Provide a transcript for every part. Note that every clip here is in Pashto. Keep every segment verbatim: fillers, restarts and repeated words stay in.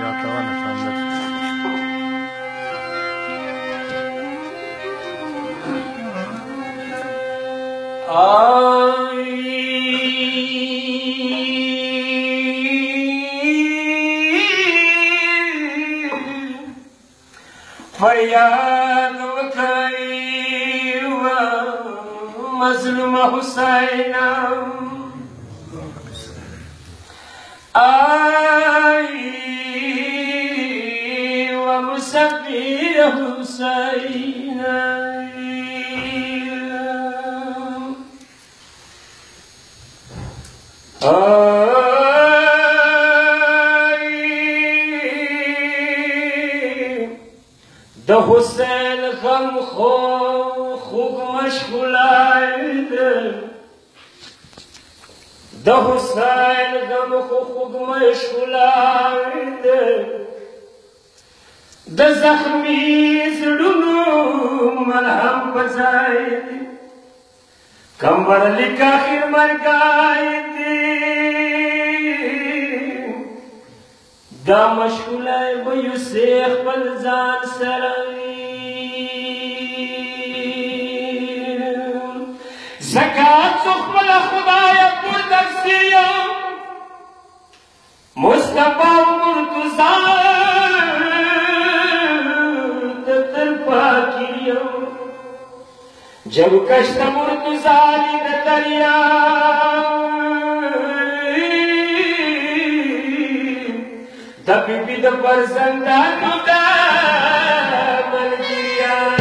زیاتونه سمدل فریاد وکړئ مظلوم حسین آی و مصبر حسین د حسین غم خو خوږ مشغولای ده د حسین غم خو خوږ مشغولای ده د زخمي زړونو مرهم په ځای دی کمبر لیک اخر مرګای دی دا مشغولای به یوسف خپل ځان سره زکات څو خپله خدایه پورته کړي یم مصطفی مرتضی د تل پاکي یم جوکشت مرتضی د دریا د بیبي د فرزندانو د ملګریان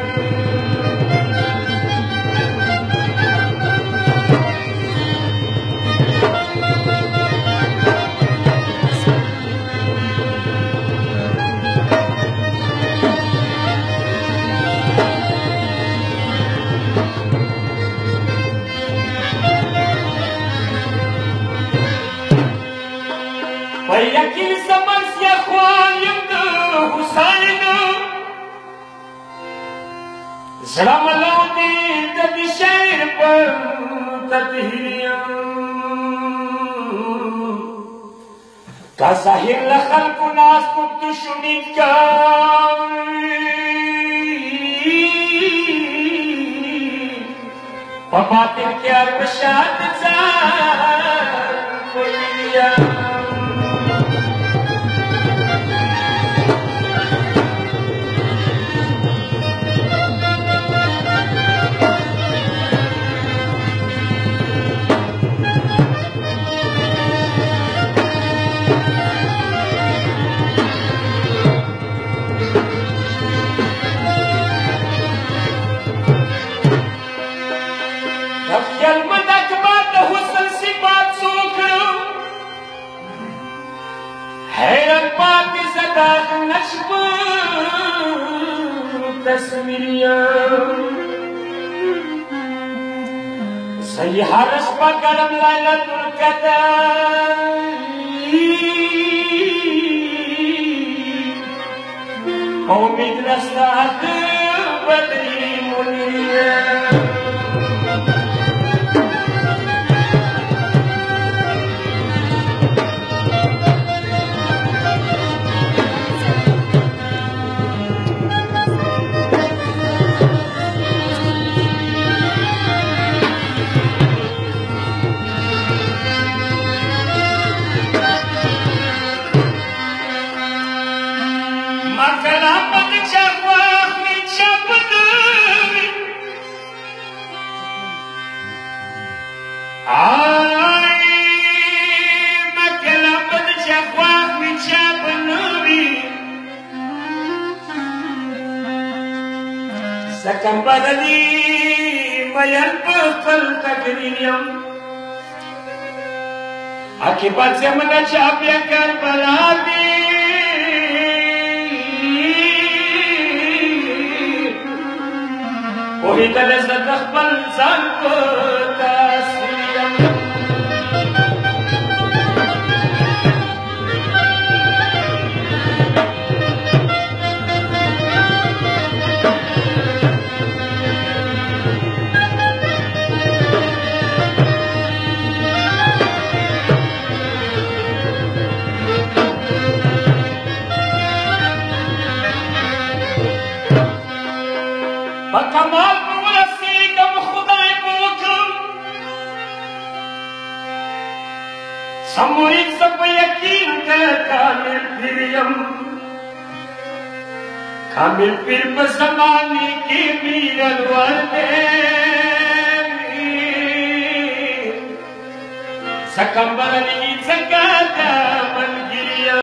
یقین سمر سیا خوان یم د حسین زړه ملو دی د دې شعر پر تطهیر کا ظاهر له خلکو ناس کو دشمنی کا په باطن کې ارشاد ځان کویا صحیح حرس پا کرم لیلت القدر امید رستاد بدری منیر سکم بدلی مین پخل تکریم عاقبت سے منا چاپیا کربلا دی کوئی تلزت اخبر ځان کو تاسریم कमाल ورسیدم خدای بوکم سمورید سب یقین کا کامل پھریم کامل پھر بزمانی کی میرن والدے سکمبرنی زکاتا